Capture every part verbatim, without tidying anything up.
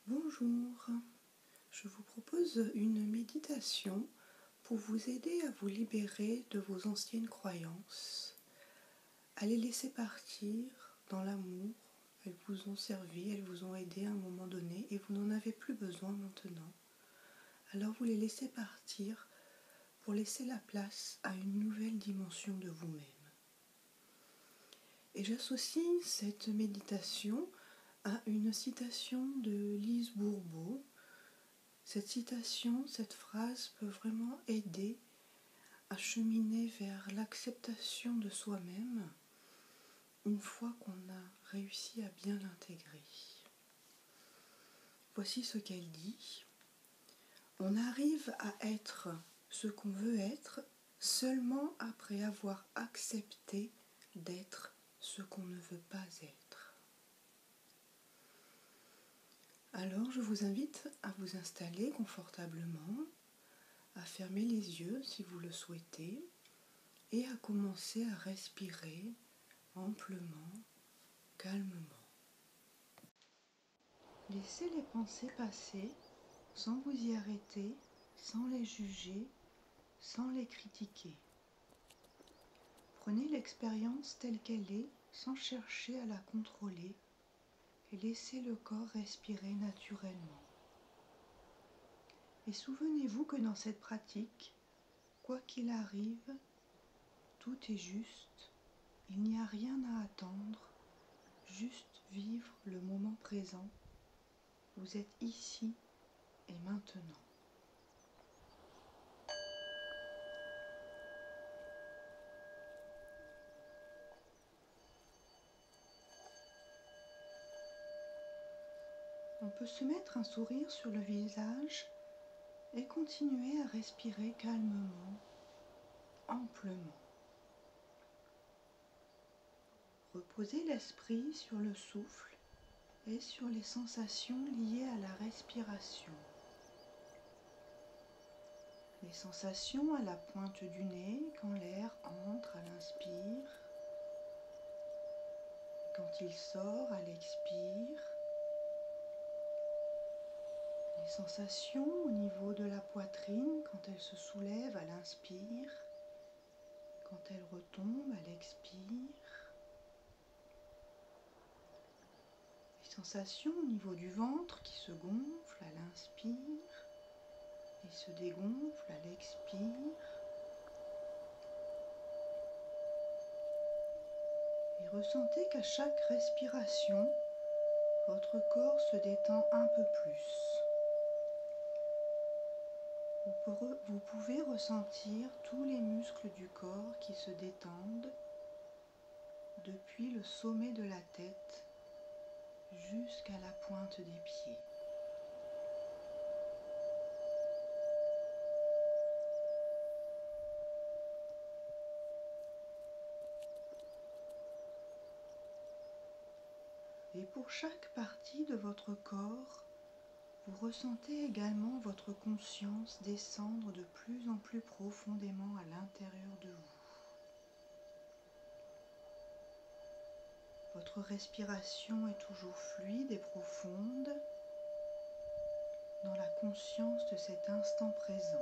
Bonjour, je vous propose une méditation pour vous aider à vous libérer de vos anciennes croyances, à les laisser partir dans l'amour. Elles vous ont servi, elles vous ont aidé à un moment donné et vous n'en avez plus besoin maintenant. Alors vous les laissez partir pour laisser la place à une nouvelle dimension de vous-même. Et j'associe cette méditation à une citation de Lise Bourbeau. Cette citation, cette phrase peut vraiment aider à cheminer vers l'acceptation de soi-même une fois qu'on a réussi à bien l'intégrer. Voici ce qu'elle dit. On arrive à être ce qu'on veut être seulement après avoir accepté d'être ce qu'on ne veut pas être. Alors je vous invite à vous installer confortablement, à fermer les yeux si vous le souhaitez et à commencer à respirer amplement, calmement. Laissez les pensées passer sans vous y arrêter, sans les juger, sans les critiquer. Prenez l'expérience telle qu'elle est sans chercher à la contrôler et laissez le corps respirer naturellement. Et souvenez-vous que dans cette pratique, quoi qu'il arrive, tout est juste, il n'y a rien à attendre, juste vivre le moment présent. Vous êtes ici et maintenant. On peut se mettre un sourire sur le visage et continuer à respirer calmement, amplement. Reposez l'esprit sur le souffle et sur les sensations liées à la respiration. Les sensations à la pointe du nez quand l'air entre à l'inspire, quand il sort à l'expire. Les sensations au niveau de la poitrine quand elle se soulève à l'inspire, quand elle retombe à l'expire. Les sensations au niveau du ventre qui se gonfle à l'inspire et se dégonfle à l'expire. Et ressentez qu'à chaque respiration, votre corps se détend un peu plus. Vous pouvez ressentir tous les muscles du corps qui se détendent depuis le sommet de la tête jusqu'à la pointe des pieds. Et pour chaque partie de votre corps, vous ressentez également votre conscience descendre de plus en plus profondément à l'intérieur de vous. Votre respiration est toujours fluide et profonde dans la conscience de cet instant présent.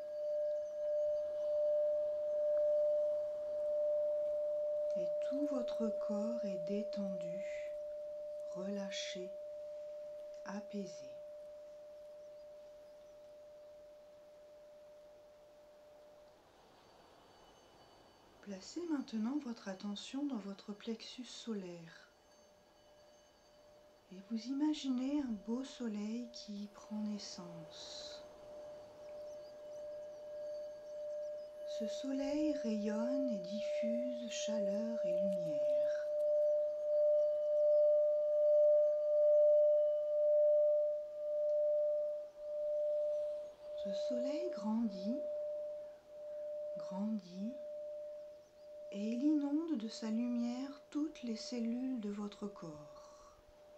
Et tout votre corps est détendu, relâché, apaisé. Placez maintenant votre attention dans votre plexus solaire et vous imaginez un beau soleil qui y prend naissance. Ce soleil rayonne et diffuse chaleur et lumière. Ce soleil grandit, grandit et il inonde de sa lumière toutes les cellules de votre corps.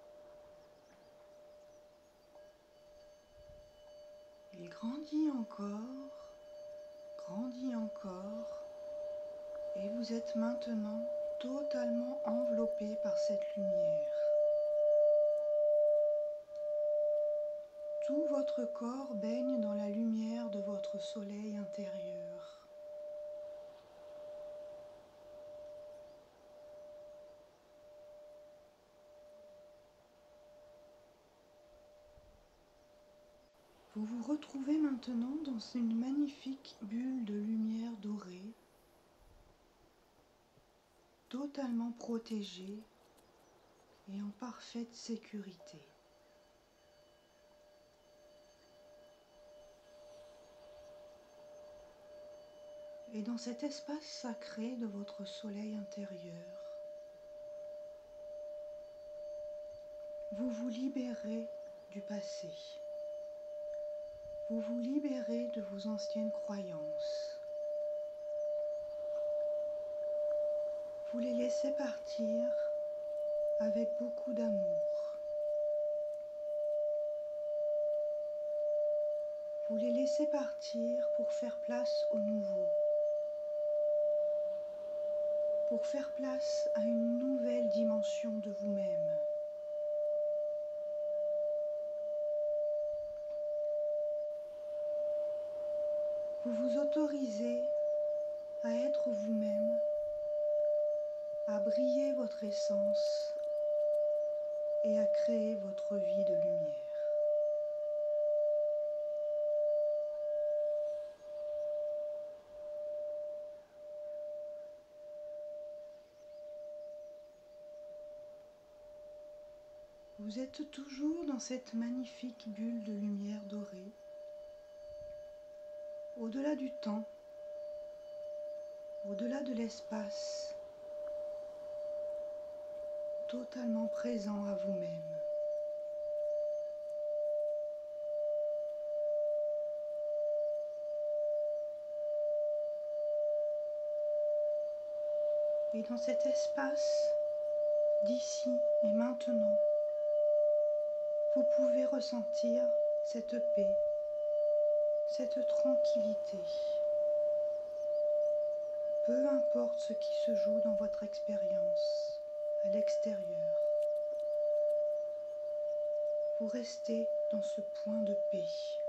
Il grandit encore, grandit encore, et vous êtes maintenant totalement enveloppé par cette lumière. Tout votre corps baigne dans la lumière de votre soleil intérieur. Vous vous retrouvez maintenant dans une magnifique bulle de lumière dorée, totalement protégée et en parfaite sécurité. Et dans cet espace sacré de votre soleil intérieur, vous vous libérez du passé. Vous vous libérez de vos anciennes croyances. Vous les laissez partir avec beaucoup d'amour. Vous les laissez partir pour faire place au nouveau, pour faire place à une nouvelle dimension de vous-même. Vous vous autorisez à être vous-même, à briller votre essence et à créer votre vie de lumière. Vous êtes toujours dans cette magnifique bulle de lumière dorée, au-delà du temps, au-delà de l'espace, totalement présent à vous-même. Et dans cet espace, d'ici et maintenant, vous pouvez ressentir cette paix, cette tranquillité. Peu importe ce qui se joue dans votre expérience, à l'extérieur, vous restez dans ce point de paix.